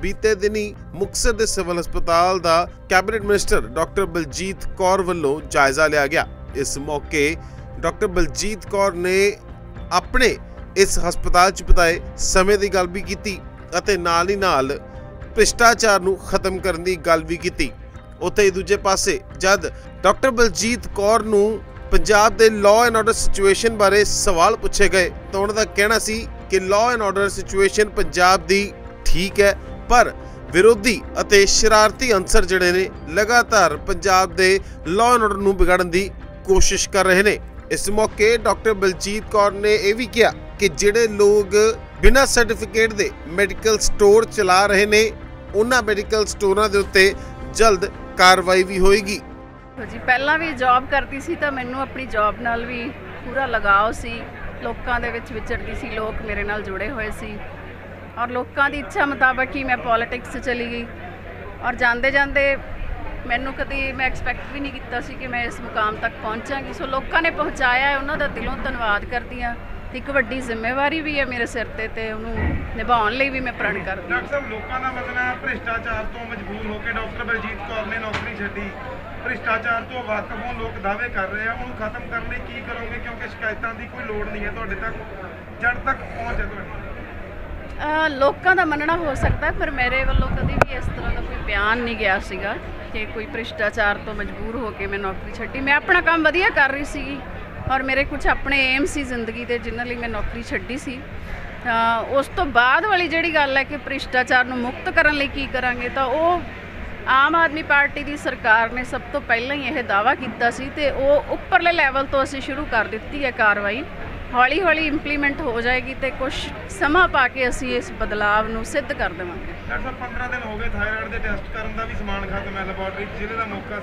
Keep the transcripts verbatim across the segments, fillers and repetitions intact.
बीते दिन ही मुक्तसर के सिविल हस्पताल का cabinet minister doctor Baljit Kaur वालों जायजा लिया गया। इस मौके डॉक्टर बलजीत कौर ने अपने इस हस्पताल च बिताए समय की गल भी की ਅਤੇ ਨਾਲ ही नाल भ्रिष्टाचार नूं खत्म करने की गल भी की। उत्थे ही दूजे पासे जद डॉक्टर बलजीत कौर नूं पंजाब दे लॉ एंड ऑर्डर सिचुएशन बारे सवाल पूछे गए तो उन्होंने कहना सी कि law and order situation Punjab दी ठीक है, पर विरोधी अते शरारती अंसर जिहड़े ने लगातार पंजाब दे लॉ एंड ऑर्डर नूं बिगाड़न दी कोशिश कर रहे हैं। इस मौके डॉक्टर बलजीत कौर ने यह भी कहा कि जिहड़े लोग बिना सर्टिफिकेट दे मैडिकल स्टोर चला रहे ने उन्हां मैडिकल स्टोरां दे उत्ते जल्द कार्रवाई भी होएगी। जी पहला भी जॉब करती सी तो मैनू अपनी जॉब नाल भी पूरा लगाव सी, लोकां दे विच विचरदी सी, लोग मेरे नाल जुड़े हुए सी और लोकां दी इच्छा मुताबक ही मैं पॉलिटिक्स चली गई और जांदे जांदे मैनू कभी मैं एक्सपैक्ट भी नहीं किया सी कि मैं इस मुकाम तक पहुँचांगी। सो लोगों ने पहुँचाया है, उन्हों का दिलों धन्यवाद करती हाँ। एक वड्डी जिम्मेवारी भी है मेरे सिर ते ते उन्होंने निभाने लिए भी मैं प्रण करती। डॉक्टर साहब लोगों का मतलब भ्रिष्टाचार तो मजबूर होकर डॉक्टर बलजीत कौर ने नौकरी छड्डी, भ्रिष्टाचार तो वाकफ हों लोग दावे कर रहे हैं, उन्होंने खत्म करने की करोगे क्योंकि शिकायतों की कोई लोड़ नहीं है तुहाडे तक जड़ तक पहुँच है तुहाडी? लोगों का मनना हो सकता है पर मेरे वालों कभी भी इस तरह का कोई बयान नहीं गया सीगा कि कोई भ्रिष्टाचार तो मजबूर होकर मैं नौकरी छड्डी। मैं अपना काम वधिया कर रही सी और मेरे कुछ अपने एम सी जिंदगी के जिन्होंने मैं नौकरी छड्डी सी। उस तो बाद वाली जिहड़ी गल है कि भ्रिष्टाचार नूं मुक्त करने लई की करांगे तो वो आम आदमी पार्टी की सरकार ने सब तो पहला ही यह दावा किया सी ते वो उपरले लैवल तो असीं शुरू कर दित्ती है कार्रवाई, हौली हौली इंप्लीमेंट हो जाएगी तो कुछ समा पा के असीं इस बदलाव नूं सिद्ध कर देवांगे। डॉक्टर साहब पंद्रह दिन हो गए थायराइड के टेस्ट करने का भी समान खत्म है, लैबोरेटरी जिले का मौका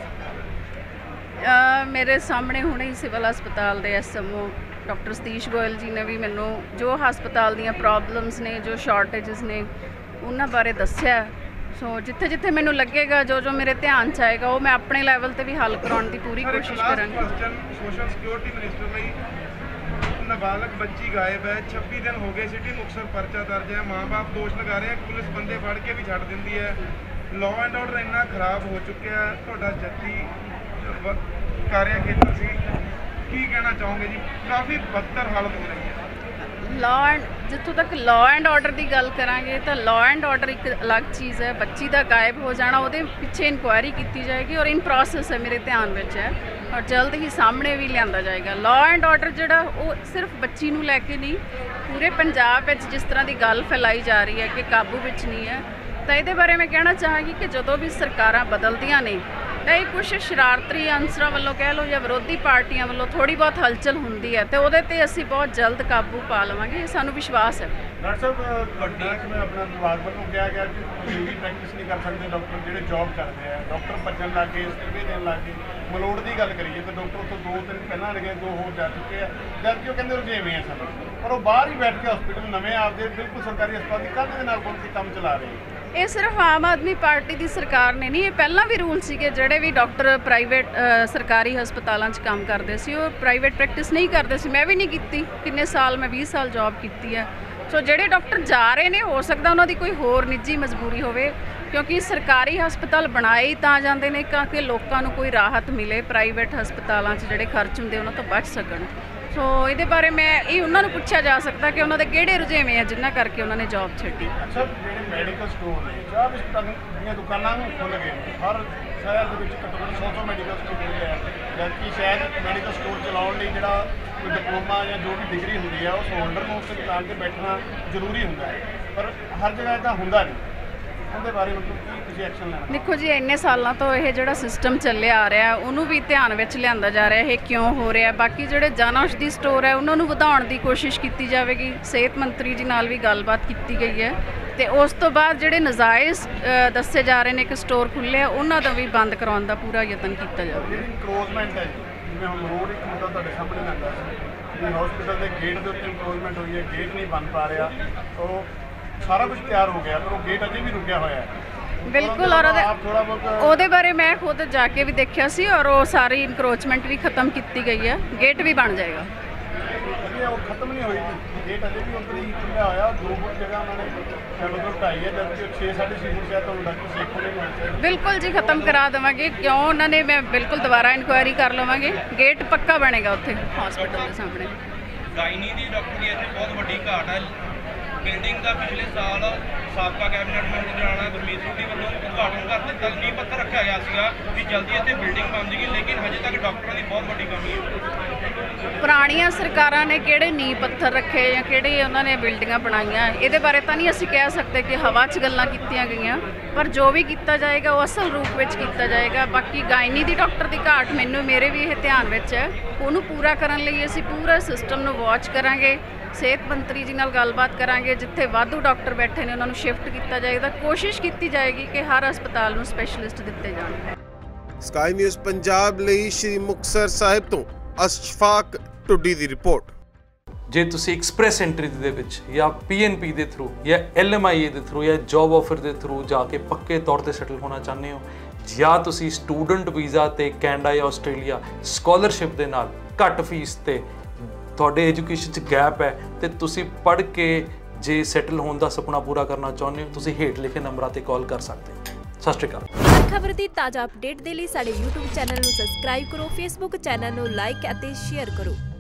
Uh, मेरे सामने हुणे ही सिविल हस्पताल के S M O doctor Satish Goyal ji ने भी मैनू जो हस्पताल दीयां प्रॉब्लम्स ने, जो शॉर्टेजेस ने, उन्हां बारे दस्सिया। सो जिथे जिथे मैनू लगेगा, जो जो मेरे ध्यान च आएगा वो मैं अपने लैवल ते भी हल कराउण दी पूरी कोशिश करांगी। सोशल सिक्योरिटी मिनिस्टर लई नाबालग बच्ची गायब है, छब्बी दिन हो गए, सिटी मुक्तसर परचा दर्ज है, माँ बाप दोष लगा रहे हैं, पुलिस बंदे फड़ के भी छड्ड दिंदी है, लॉ एंड ऑर्डर इन्ना खराब हो चुका है। तुहाडा जत्ती कार्य खेतर से की कहना चाहोगे जी? काफ़ी बदतर हालत हो रही है लॉ एंड जितों तक लॉ एंड ऑर्डर की गल करांगे तो लॉ एंड ऑर्डर एक अलग चीज़ है, बच्ची का गायब हो जाना वो पिछे इंक्वायरी की जाएगी और इन प्रोसैस है, मेरे ध्यान में है और जल्द ही सामने भी लिया जाएगा। लॉ एंड ऑर्डर जोड़ा वो सिर्फ बच्ची नूं लैके नहीं, पूरे पंजाब में जिस तरह की गल फैलाई जा रही है कि काबू में नहीं है, तो ये बारे मैं कहना चाहांगी कि जो भी सरकारां बदलदियां ने तो ये कुछ शरारती अंसरां वालों कह लो या विरोधी पार्टियां वालों थोड़ी बहुत हलचल होंदी है तो उहदे ते असीं बहुत जल्द काबू पा लवांगे, ये सानूं विश्वास है। डॉक्टर साहब मैं अपना विभाग वालों कहा गया कि ड्यूटी प्रैक्टिस नहीं कर सकते डॉक्टर जिहड़े जॉब करते हैं, डॉक्टर भज्जन लग गए, सर्वे देन लग गए, मलोड़ की गल करिए तो डॉक्टर तो दो दिन पहला लगे, दो हो जा चुके हैं, जबकि वो कहते रुझेवें हैं सब पर वो बाहर ही बैठ के हॉस्पिटल नवे आपके बिल्कुल सरकारी हस्पताल की काहदे नाल कोई काम चला रहे हैं। ये सिर्फ आम आदमी पार्टी की सरकार ने नहीं, ये पहला भी रूल सी जोड़े भी डॉक्टर प्राइवेट सरकारी हस्पतालों काम करते सी वो प्राइवेट प्रैक्टिस नहीं करते सी। मैं भी नहीं की, किन्ने साल मैं बीस साल जॉब की है। सो जोड़े डॉक्टर जा रहे हैं हो सकता उन्होंने कोई होर निजी मजबूरी होवे, क्योंकि सरकारी हस्पताल बनाए ही तां जांदे ने कि लोगों को कोई राहत मिले, प्राइवेट हस्पतालों जोड़े खर्च होंगे उन्होंने तो बच सकन। सो ये बारे मैं ये उन्होंने पूछा जा सकता कि उन्होंने किहड़े रुझेवें हैं जिन्हां करके उन्होंने जॉब छड्डी। अच्छा जिहड़े मैडिकल स्टोर ने चाह बिस्कुट दीयां दुकानां खुल गए, हर शहर दे विच घट्टो घट्ट सौ सौ मैडिकल स्टोर खुल गए, जबकि शायद मैडिकल स्टोर चलाउण लई जिहड़ा कोई डिप्लोमा या जो भी डिग्री होंदी है उस होल्डर नूं उत्ते दुकान ते बैठना जरूरी हुंदा है, पर हर जगह इदां हुंदा नहीं। देखो जी इन्ने सालों तो यह जो सिस्टम चले आ रहा है उन्होंने भी ध्यान में लिया जा रहा है ये क्यों हो रहा है। बाकी जोड़े जन औषधि स्टोर है उन्होंने बढ़ाने की कोशिश की जाएगी, सेहत मंत्री जी नाल भी गलबात की गई है तो उस तो बाद जोड़े नजायज़ दसे जा रहे हैं कि स्टोर खुले उन्होंने भी बंद कराने का पूरा यतन किया जाए। हॉस्पिटल के गेट के उत्ते इंक्रोचमेंट हुई है, गेट नहीं बन पा रहा तो सारा कुछ तैयार हो गया पर वो गेट अजे भी रुकिया हुआ है। बिल्कुल और ਉਹਦੇ बारे मैं खुद जाके भी देखा सी और वो सारी इंक्रोचमेंट भी खत्म की गई है, गेट भी बन जाएगा। ਜਿਹੜੀ ਆ ਉਹ ਖਤਮ ਨਹੀਂ ਹੋਈ ਜੀ। ਗੇਟ ਅਜੇ ਵੀ ਉੱਧਰ ਹੀ ਖੁੱਲ੍ਹਿਆ ਹੋਇਆ, ਦੋ ਫੁੱਟ ਜਗ੍ਹਾ ਉਹਨਾਂ ਨੇ ਮਤਲਬ ਢਾਈ ਹੈ, ਜਦਕਿ ਛੇ ਸਾਢੇ ਛੇ ਫੁੱਟ ਸ਼ਾਇਦ ਤੁਹਾਨੂੰ ਡਾਕਟਰ ਸੇਖੋਂ ਨੇ ਮਿਲ ਬਿਲਕੁਲ ਜੀ ਖਤਮ ਕਰਾ ਦੇਵਾਂਗੇ। ਕਿਉਂ ਉਹਨਾਂ ਨੇ, ਮੈਂ ਬਿਲਕੁਲ ਦੁਬਾਰਾ ਇਨਕੁਆਇਰੀ ਕਰ ਲਵਾਂਗੇ। ਗੇਟ ਪੱਕਾ ਬਣੇਗਾ ਉੱਥੇ ਹਸਪੀਟਲ ਦੇ ਸਾਹਮਣੇ। ਗਾਇਨੀ ਦੀ ਡਾਕਟਰ ਦੀ ਇੱਥੇ ਬਹੁਤ ਵੱਡੀ ਘਾਟ ਹੈ। ਬਿਲਡਿੰਗ ਦਾ ਪਿਛਲੇ ਸਾਲ ਸਾਬਕਾ ਕੈਬਨਿਟ ਮੰਤਰੀ ਰਾਣਾ ਗੁਰਮੀਤ ਸਿੰਘ ਵੱਲੋਂ ਉਦਘਾਟਨ ਕਰ ਦਿੱਤਾ, ਨੀਂਹ ਪੱਥਰ ਰੱਖਿਆ ਗਿਆ ਸੀਗਾ ਵੀ ਜਲਦੀ ਇੱਥੇ ਬਿਲਡਿੰਗ ਬਣ ਜੇਗੀ, ਲੇਕਿਨ ਹਜੇ ਤੱਕ ਡਾਕਟਰਾਂ ਦੀ ਬਹੁਤ ਵੱਡੀ ਕਮੀ ਹੈ। ਪੁਰਾਣੀਆਂ ਸਰਕਾਰਾਂ ਨੇ ਕਿਹੜੇ ਨੀਂਹ ਪੱਥਰ ਰੱਖੇ ਜਾਂ ਕਿਹੜੇ ਉਹਨਾਂ ਨੇ ਬਿਲਡਿੰਗਾਂ ਬਣਾਈਆਂ, ਇਹਦੇ ਬਾਰੇ ਤਾਂ ਨਹੀਂ ਅਸੀਂ ਕਹਿ ਸਕਦੇ ਕਿ ਹਵਾ 'ਚ ਗੱਲਾਂ ਕੀਤੀਆਂ ਗਈਆਂ, ਪਰ ਜੋ ਵੀ ਕੀਤਾ ਜਾਏਗਾ ਉਹ ਅਸਲ ਰੂਪ ਵਿੱਚ ਕੀਤਾ ਜਾਏਗਾ। ਬਾਕੀ ਗਾਇਨੀ ਦੀ ਡਾਕਟਰ ਦੀ ਘਾਟ ਮੈਨੂੰ ਮੇਰੇ ਵੀ ਇਹ ਧਿਆਨ ਵਿੱਚ ਹੈ, ਉਹਨੂੰ ਪੂਰਾ ਕਰਨ ਲਈ ਅਸੀਂ ਪੂਰਾ ਸਿਸਟਮ ਨੂੰ ਵਾਚ ਕਰਾਂਗੇ। ਸਿਹਤ ਮੰਤਰੀ ਜੀ ਨਾਲ ਗੱਲਬਾਤ ਕਰਾਂਗੇ, ਜਿੱਥੇ ਵਾਧੂ ਡਾਕਟਰ ਬੈਠੇ ਨੇ ਉਹਨਾਂ ਨੂੰ ਸ਼ਿਫਟ ਕੀਤਾ ਜਾਏਗਾ। ਕੋਸ਼ਿਸ਼ ਕੀਤੀ ਜਾਏਗੀ ਕਿ ਹਰ ਹਸਪਤਾਲ ਨੂੰ ਸਪੈਸ਼ਲਿਸਟ ਦਿੱਤੇ ਜਾਣ। ਸਕਾਈ ਨਿਊਜ਼ ਪੰਜਾਬ ਲਈ ਸ਼੍ਰੀ ਮੁਕਤਸਰ ਸਾਹਿਬ ਤੋਂ ਅਸ਼ਫਾਕ ਟੁੱਡੀ ਦੀ ਰਿਪੋਰਟ। ਜੇ ਤੁਸੀਂ ਐਕਸਪ੍ਰੈਸ ਐਂਟਰੀ ਦੇ ਵਿੱਚ ਜਾਂ ਪੀਐਨਪੀ ਦੇ ਥਰੂ ਜਾਂ ਐਲਐਮਆਈਏ ਦੇ ਥਰੂ ਜਾਂ ਜੌਬ ਆਫਰ ਦੇ ਥਰੂ ਜਾ ਕੇ ਪੱਕੇ ਤੌਰ ਤੇ ਸੈਟਲ ਹੋਣਾ ਚਾਹੁੰਦੇ ਹੋ, ਜਾਂ ਤੁਸੀਂ ਸਟੂਡੈਂਟ ਵੀਜ਼ਾ ਤੇ ਕੈਨੇਡਾ ਜਾਂ ਆਸਟ੍ਰੇਲੀਆ ਸਕਾਲਰਸ਼ਿਪ ਦੇ ਨਾਲ ਘੱਟ ਫੀਸ ਤੇ ਤੁਹਾਡੇ ਐਜੂਕੇਸ਼ਨ 'ਚ ਗੈਪ ਹੈ ਤੇ ਤੁਸੀਂ ਪੜ੍ਹ ਕੇ ਜੇ ਸੈਟਲ ਹੋਣ ਦਾ ਸੁਪਨਾ ਪੂਰਾ ਕਰਨਾ ਚਾਹੁੰਦੇ ਹੋ, ਤੁਸੀਂ ਹੇਠ ਲਿਖੇ ਨੰਬਰਾਂ ਤੇ ਕਾਲ ਕਰ ਸਕਦੇ ਹੋ। ਸਤਿ ਸ਼੍ਰੀ ਅਕਾਲ। ਹਰ ਖਬਰ ਦੀ ਤਾਜ਼ਾ ਅਪਡੇਟ ਦੇ ਲਈ ਸਾਡੇ YouTube ਚੈਨਲ ਨੂੰ ਸਬਸਕ੍ਰਾਈਬ ਕਰੋ, Facebook ਚੈਨਲ ਨੂੰ ਲਾਈਕ ਅਤੇ ਸ਼ੇਅਰ ਕਰੋ।